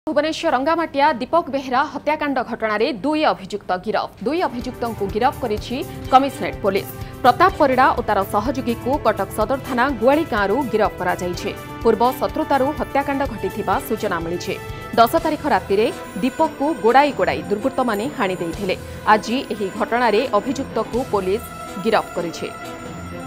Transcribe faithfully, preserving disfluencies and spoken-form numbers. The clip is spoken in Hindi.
भुवनेश्वर रंगामाटिया दीपक बेहेरा हत्याकांड घटना दुई अभियुक्त गिरफ दुई अभियुक्त को गिरफ करिछि कमिशनरेट पुलिस। प्रताप परिड़ा और तार सहयोगी को कटक सदर थाना गुआली गांव गिरफ करा जाइछे। पूर्व शत्रुतारू हत्याकांड घटिथिबा सूचना मिली। दस तारिख राति दीपक को गोड़ाई गोड़ाई दुर्बृत्त माने हाणी देइथिले। आज एही घटना अभियुक्त को पुलिस गिरफ करिछे।